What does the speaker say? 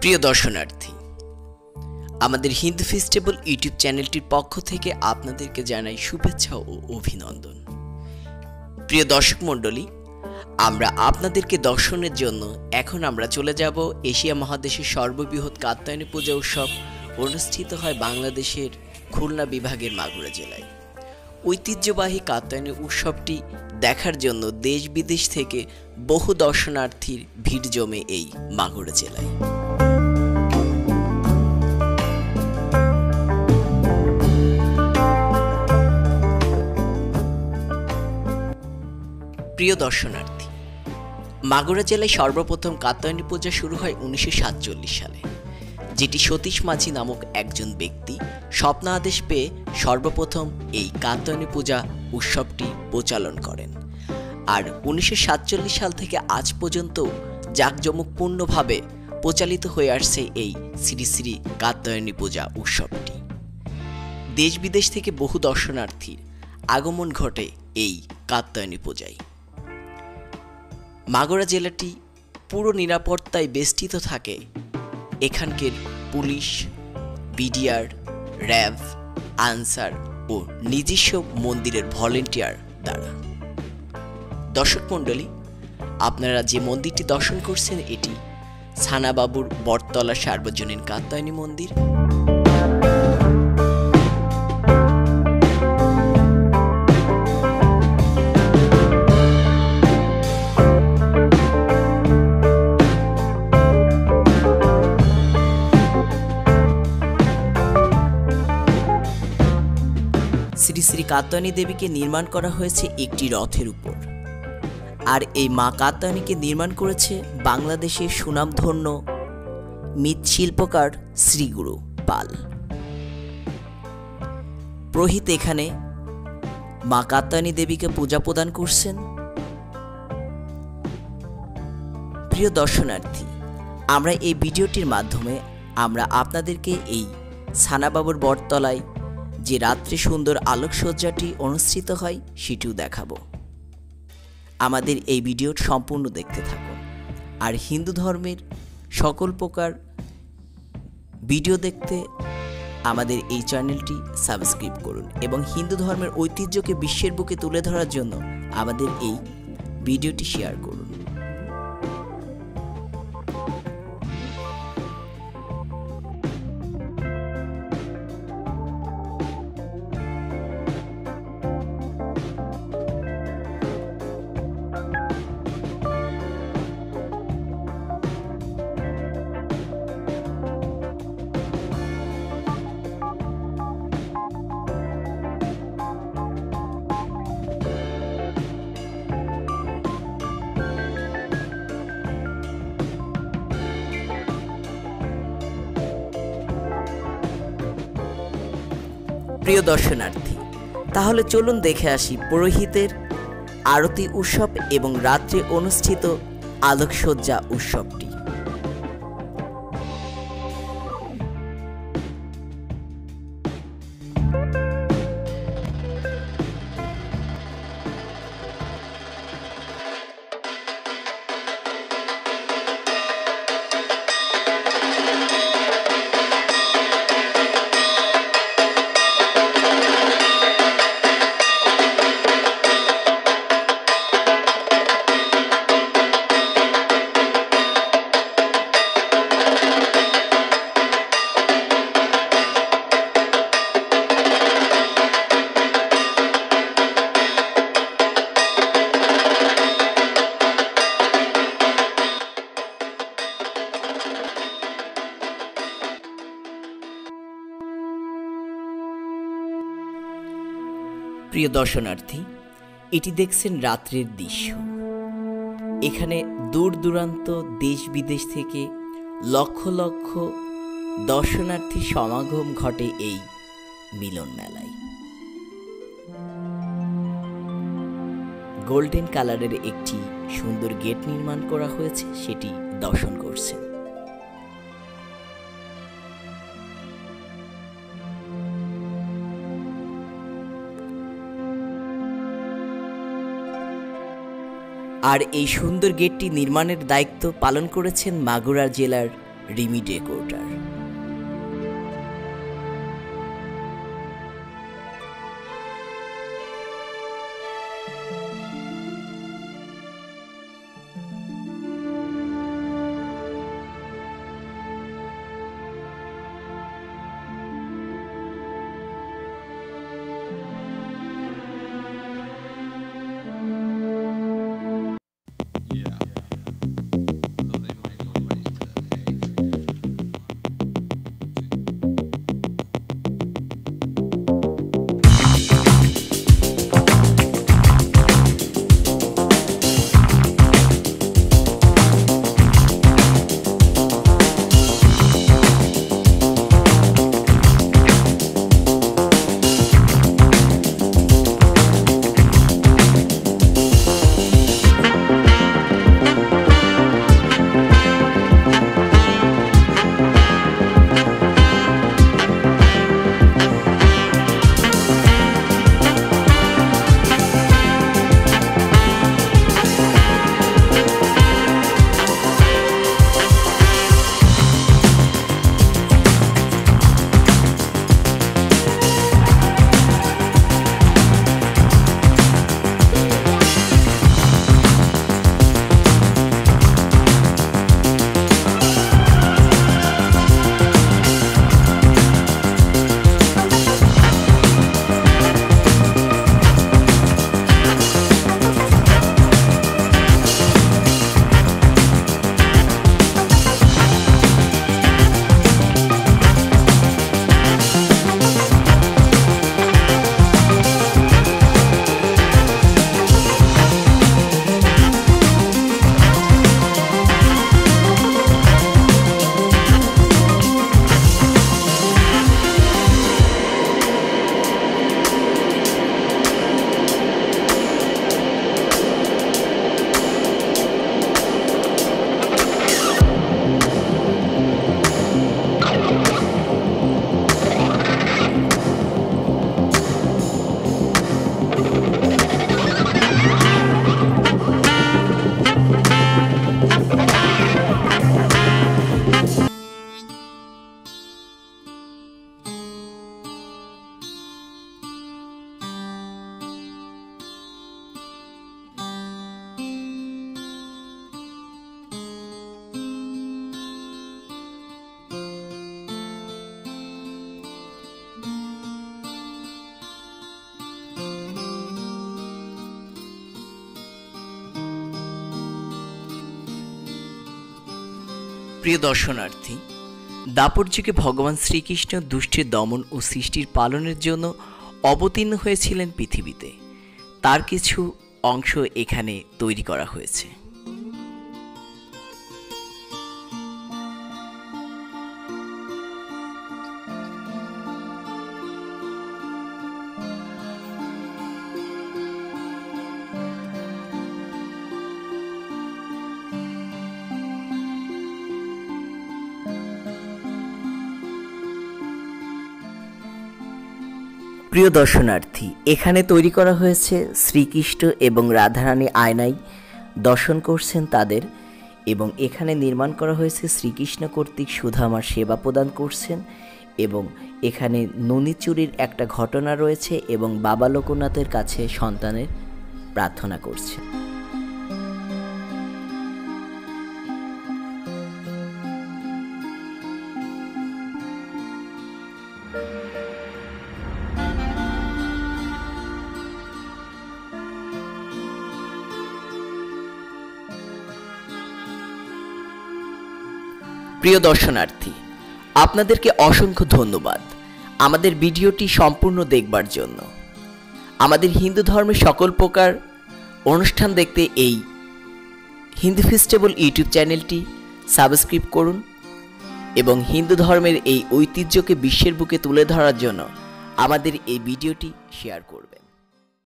প্রিয় দর্শনার্থী, আমাদের হিন্দু ফেস্টিভ্যাল ইউটিউব চ্যানেলটির পক্ষ থেকে আপনাদেরকে জানাই শুভেচ্ছা ও অভিনন্দন। প্রিয় দর্শক মণ্ডলী, আমরা আপনাদেরকে দর্শনের জন্য এখন আমরা চলে যাব এশিয়া মহাদেশের সর্ববৃহৎ কাত্যায়নী পূজা উৎসব অনুষ্ঠিত হয় বাংলাদেশের খুলনা বিভাগের মাগুরা জেলায়। ঐতিহ্যবাহী কাত্যায়নী উৎসবটি দেখার জন্য দেশ বিদেশ থেকে বহু দর্শনার্থীর ভিড় জমে এই মাগুরা জেলায়। প্রিয় দর্শনার্থী, মাগুরা জেলায় সর্বপ্রথম কাত্যায়নী পূজা শুরু হয় 1947 সালে, যেটি সতীশ মাঝি নামক একজন ব্যক্তি স্বপ্ন আদেশ পেয়ে সর্বপ্রথম এই কাত্যায়নী পূজা উৎসবটি প্রচলন করেন। আর 1947 সাল থেকে আজ পর্যন্ত জাঁকজমকপূর্ণভাবে প্রচালিত হয়ে আসছে এই শ্রী শ্রী কাত্যায়নী পূজা উৎসবটি। দেশ বিদেশ থেকে বহু দর্শনার্থীর আগমন ঘটে এই কাত্যায়নী পূজায়। মাগুরা জেলাটি পুরো নিরাপত্তায় বেষ্টিত থাকে এখানকার পুলিশ, বিডিআর, র্যাব, আনসার ও নিজস্ব মন্দিরের ভলেন্টিয়ার দ্বারা। দর্শক মণ্ডলী, আপনারা যে মন্দিরটি দর্শন করছেন এটি ছানাবাবুর বটতলা সার্বজনীন কাত্যায়নী মন্দির। শ্রী শ্রী কাত্যায়নী দেবীকে নির্মাণ করা হয়েছে একটি রথের উপর। আর এই মা কাত্যায়নীকে নির্মাণ করেছে বাংলাদেশের সুনামধন্য মৃৎশিল্পকার শ্রীগুরু পাল। পুরোহিত এখানে মা কাত্যায়নী দেবীকে পূজা প্রদান করছেন। প্রিয় দর্শনার্থী, আমরা এই ভিডিওটির মাধ্যমে আমরা আপনাদেরকে এই ছানাবাবুর বটতলায় যে রাত্রে সুন্দর আলোকসজ্জাটি অনুষ্ঠিত হয় সেটিও দেখাবো। আমাদের এই ভিডিও সম্পূর্ণ দেখতে থাকুন। আর হিন্দু ধর্মের সকল প্রকার ভিডিও দেখতে আমাদের এই চ্যানেলটি সাবস্ক্রাইব করুন এবং হিন্দু ধর্মের ঐতিহ্যকে বিশ্বের বুকে তুলে ধরার জন্য আমাদের এই ভিডিওটি শেয়ার করুন। প্রিয় দর্শনার্থী, তাহলে চলুন দেখে আসি পুরোহিতের আরতি উৎসব এবং রাত্রে অনুষ্ঠিত আলোকসজ্জা উৎসবটি। প্রিয় দর্শনার্থী, এটি দেখছেন রাত্রের দৃশ্য। এখানে দূর দূরান্ত দেশ বিদেশ থেকে লক্ষ লক্ষ দর্শনার্থী সমাগম ঘটে এই মিলন মেলায়। গোল্ডেন কালারের একটি সুন্দর গেট নির্মাণ করা হয়েছে, সেটি দর্শন করছে। আর এই সুন্দর গেটটি নির্মাণের দায়িত্ব পালন করেছেন মাগুরা জেলার রিমি ডেকোর্টার। প্রিয় দর্শনার্থী, দাপর যুগে ভগবান শ্রীকৃষ্ণ দুষ্টের দমন ও সৃষ্টির পালনের জন্য অবতীর্ণ হয়েছিলেন পৃথিবীতে। তার কিছু অংশ এখানে তৈরি করা হয়েছে। প্রিয় দর্শনার্থী, এখানে তৈরি করা হয়েছে শ্রীকৃষ্ণ এবং রাধারানী আয়নায় দর্শন করছেন তাদের, এবং এখানে নির্মাণ করা হয়েছে শ্রীকৃষ্ণ কর্তৃক সুধামার সেবা প্রদান করছেন, এবং এখানে ননী চুরির একটা ঘটনা রয়েছে এবং বাবা লোকনাথের কাছে সন্তানের প্রার্থনা করছে। প্রিয় দর্শনার্থী, আপনাদেরকে অসংখ্য ধন্যবাদ আমাদের ভিডিওটি সম্পূর্ণ দেখবার জন্য। আমাদের হিন্দু ধর্মের সকল প্রকার অনুষ্ঠান দেখতে এই হিন্দু ফেস্টিভ্যাল ইউটিউব চ্যানেলটি সাবস্ক্রাইব করুন এবং হিন্দু ধর্মের এই ঐতিহ্যকে বিশ্বের বুকে তুলে ধরার জন্য আমাদের এই ভিডিওটি শেয়ার করবেন।